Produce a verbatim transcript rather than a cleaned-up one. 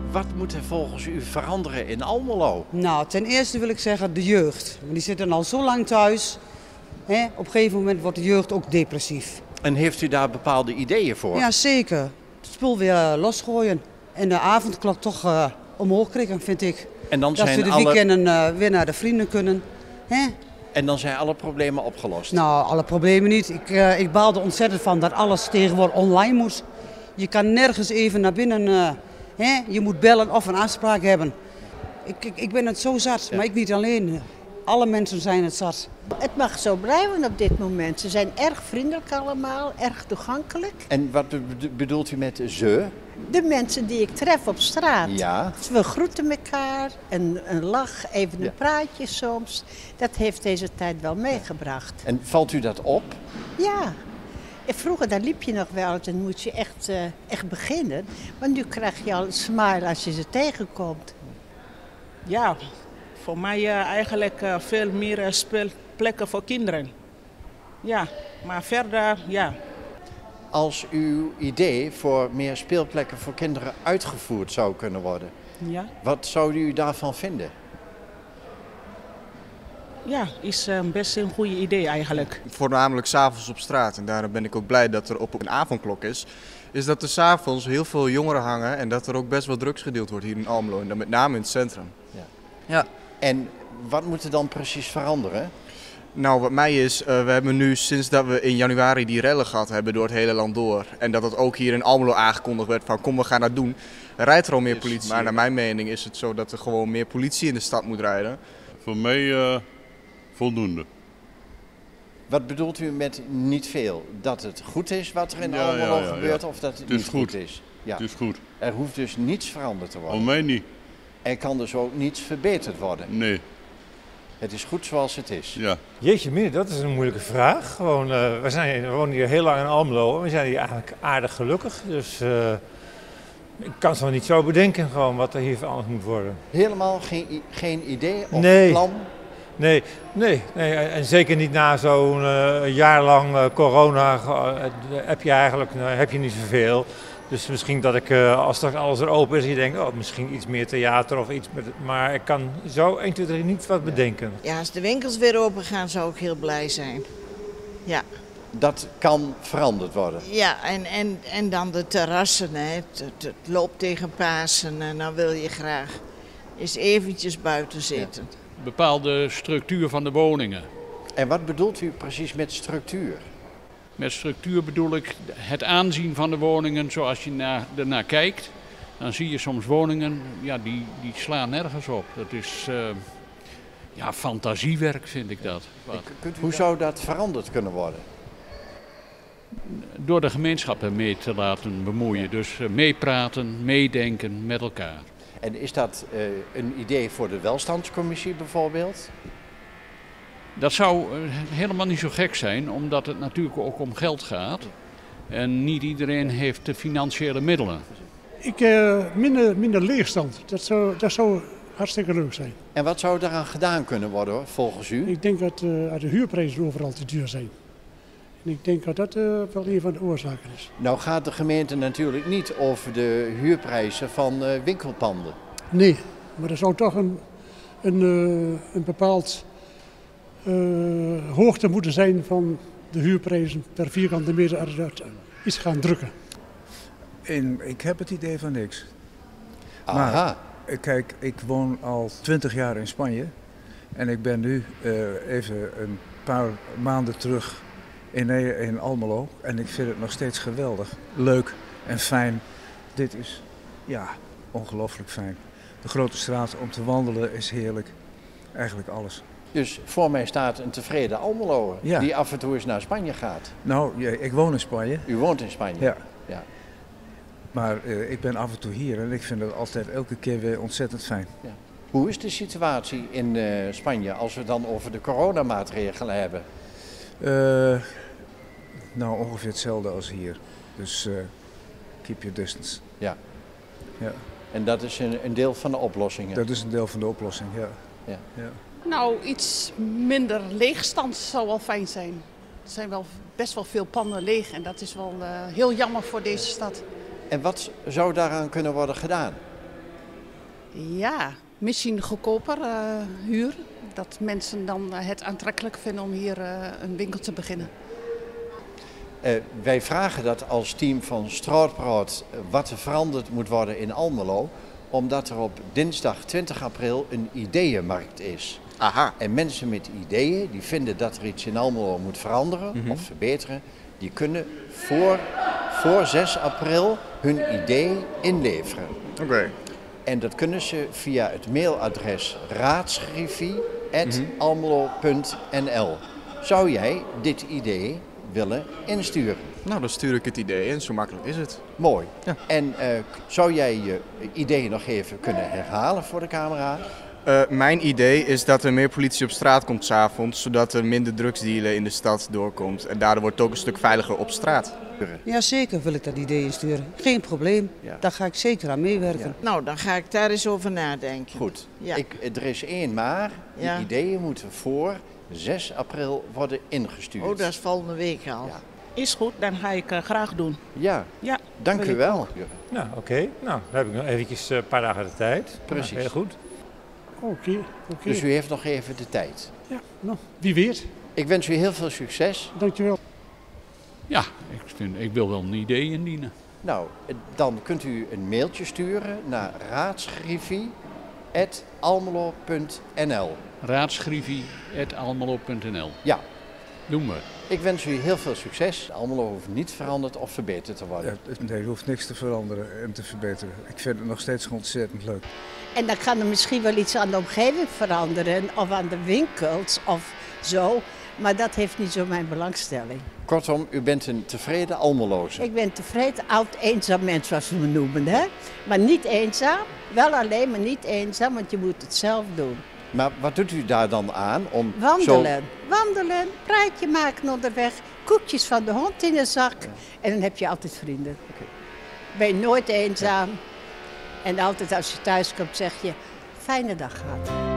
Wat moet er volgens u veranderen in Almelo? Nou, ten eerste wil ik zeggen de jeugd. Die zitten al zo lang thuis. Hè? Op een gegeven moment wordt de jeugd ook depressief. En heeft u daar bepaalde ideeën voor? Ja, zeker. Het spul weer uh, losgooien. En de avondklok toch uh, omhoog krijgen, vind ik. En dan dat zijn ze de alle... weekenden uh, weer naar de vrienden kunnen. Hè? En dan zijn alle problemen opgelost? Nou, alle problemen niet. Ik, uh, ik baal er ontzettend van dat alles tegenwoordig online moet. Je kan nergens even naar binnen. Uh, hè? Je moet bellen of een afspraak hebben. Ik, ik, ik ben het zo zat, ja. Maar ik niet alleen. Alle mensen zijn het zat. Het mag zo blijven op dit moment. Ze zijn erg vriendelijk allemaal, erg toegankelijk. En wat bedoelt u met ze? De mensen die ik tref op straat. Ja. We groeten elkaar, een, een lach, even een ja. praatje soms. Dat heeft deze tijd wel meegebracht. En valt u dat op? Ja. Vroeger dan liep je nog wel eens en moet je echt, uh, echt beginnen. Maar nu krijg je al een smile als je ze tegenkomt. Ja, voor mij uh, eigenlijk uh, veel meer uh, speelplekken voor kinderen. Ja, maar verder, ja. Als uw idee voor meer speelplekken voor kinderen uitgevoerd zou kunnen worden, ja. Wat zou u daarvan vinden? Ja, is uh, best een goede idee eigenlijk. Voornamelijk 's avonds op straat en daarom ben ik ook blij dat er op een avondklok is. Is dat er 's avonds heel veel jongeren hangen en dat er ook best wel drugs gedeeld wordt hier in Almelo en dan met name in het centrum. Ja. Ja. En wat moet er dan precies veranderen? Nou, wat mij is, uh, we hebben nu sinds dat we in januari die rellen gehad hebben door het hele land door. En dat het ook hier in Almelo aangekondigd werd van kom we gaan dat doen. Rijdt er al meer politie. Maar naar mijn mening is het zo dat er gewoon meer politie in de stad moet rijden. Voor mij uh, voldoende. Wat bedoelt u met niet veel? Dat het goed is wat er in ja, Almelo ja, ja, gebeurt ja. of dat het, het niet is goed. goed is? Ja. Het is goed. Er hoeft dus niets veranderd te worden? Voor mij niet. Er kan dus ook niets verbeterd worden? Nee. Het is goed zoals het is? Ja. Jeetje mina, dat is een moeilijke vraag. Gewoon, uh, we, zijn, we wonen hier heel lang in Almelo en we zijn hier eigenlijk aardig gelukkig. Dus uh, ik kan het wel niet zo bedenken gewoon wat er hier veranderd moet worden. Helemaal geen, geen idee of nee. plan? Nee, nee, nee, en zeker niet na zo'n uh, jaar lang uh, corona uh, heb je eigenlijk uh, heb je niet zoveel. Dus misschien dat ik, uh, als straks alles er open is, je denkt, oh, misschien iets meer theater of iets. Met, maar ik kan zo één, twee, drie niet wat bedenken. Ja, als de winkels weer open gaan, zou ik heel blij zijn. Ja. Dat kan veranderd worden? Ja, en, en, en dan de terrassen. Hè. Het, het, het loopt tegen Pasen en dan wil je graag eens eventjes buiten zitten. Ja. Bepaalde structuur van de woningen. En wat bedoelt u precies met structuur? Met structuur bedoel ik het aanzien van de woningen zoals je naar, ernaar kijkt. Dan zie je soms woningen, ja, die, die slaan nergens op. Dat is uh, ja, fantasiewerk vind ik dat. Hoe zou dat veranderd kunnen worden? Door de gemeenschap ermee te laten bemoeien. Dus uh, meepraten, meedenken met elkaar. En is dat uh, een idee voor de welstandscommissie bijvoorbeeld? Dat zou helemaal niet zo gek zijn, omdat het natuurlijk ook om geld gaat. En niet iedereen heeft de financiële middelen. Ik, uh, minder, minder leegstand, dat zou, dat zou hartstikke leuk zijn. En wat zou daaraan gedaan kunnen worden volgens u? Ik denk dat uh, de huurprijzen overal te duur zijn. En ik denk dat dat uh, wel een van de oorzaken is. Nou gaat de gemeente natuurlijk niet over de huurprijzen van uh, winkelpanden. Nee, maar er zou toch een, een, uh, een bepaald uh, hoogte moeten zijn van de huurprijzen per vierkante meter als dat iets gaan drukken. In, ik heb het idee van niks. Aha. Maar kijk, ik woon al twintig jaar in Spanje en ik ben nu uh, even een paar maanden terug in, in Almelo en ik vind het nog steeds geweldig, leuk en fijn. Dit is ja, ongelooflijk fijn. De grote straat om te wandelen is heerlijk, eigenlijk alles. Dus voor mij staat een tevreden Almeloer ja. die af en toe eens naar Spanje gaat. Nou, ja, ik woon in Spanje. U woont in Spanje? Ja. ja. Maar uh, ik ben af en toe hier en ik vind het altijd elke keer weer ontzettend fijn. Ja. Hoe is de situatie in uh, Spanje als we dan over de coronamaatregelen hebben? Uh, nou, ongeveer hetzelfde als hier. Dus uh, keep your distance. Ja. ja. En dat is een, een deel van de oplossingen? Dat is een deel van de oplossing, ja. ja. ja. Nou, iets minder leegstand zou wel fijn zijn. Er zijn wel best wel veel panden leeg en dat is wel uh, heel jammer voor deze stad. En wat zou daaraan kunnen worden gedaan? Ja, misschien goedkoper uh, huur. Dat mensen dan uh, het aantrekkelijk vinden om hier uh, een winkel te beginnen. Uh, wij vragen dat als team van Straatpraat uh, wat er veranderd moet worden in Almelo. Omdat er op dinsdag twintig april een ideeënmarkt is. Aha. En mensen met ideeën die vinden dat er iets in Almelo moet veranderen mm-hmm. of verbeteren. Die kunnen voor, voor zes april hun idee inleveren. Oké. Okay. En dat kunnen ze via het mailadres raadsgriffie apenstaartje almelo punt n l. Zou jij dit idee willen insturen? Nou, dan stuur ik het idee in. Zo makkelijk is het. Mooi. Ja. En uh, zou jij je idee nog even kunnen herhalen voor de camera? Uh, mijn idee is dat er meer politie op straat komt 's avonds, zodat er minder drugsdealen in de stad doorkomt. En daardoor wordt het ook een stuk veiliger op straat. Ja, zeker wil ik dat idee insturen. Geen probleem. Ja. Daar ga ik zeker aan meewerken. Ja. Nou, dan ga ik daar eens over nadenken. Goed. Ja. Ik, er is één maar. Die ja. ideeën moeten voor zes april worden ingestuurd. Oh, dat is volgende week al. Ja. Is goed, dan ga ik uh, graag doen. Ja, ja dank u wel. Nou, oké. Okay. Nou, dan heb ik nog eventjes een paar dagen de tijd. Precies. Nou, heel goed. Oké, okay, oké. Okay. Dus u heeft nog even de tijd. Ja, nou, wie weet. Ik wens u heel veel succes. Dankjewel. Ja, ik, vind, ik wil wel een idee indienen. Nou, dan kunt u een mailtje sturen naar raadsgriffie apenstaartje almelo punt n l. raadsgriffie apenstaartje almelo punt n l. Ja. Doen we. Ik wens u heel veel succes. Almelo hoeft niet veranderd of verbeterd te worden. Ja, nee, er hoeft niks te veranderen en te verbeteren. Ik vind het nog steeds ontzettend leuk. En dan kan er misschien wel iets aan de omgeving veranderen of aan de winkels of zo. Maar dat heeft niet zo mijn belangstelling. Kortom, u bent een tevreden Almelozer. Ik ben tevreden, oud eenzaam mens zoals we me noemen. Hè? Maar niet eenzaam, wel alleen, maar niet eenzaam, want je moet het zelf doen. Maar wat doet u daar dan aan om Wandelen, zo... wandelen, praatje maken onderweg, koekjes van de hond in de zak. Ja. En dan heb je altijd vrienden. Okay. Ben je nooit eenzaam. Ja. En altijd als je thuis komt zeg je, fijne dag gehad.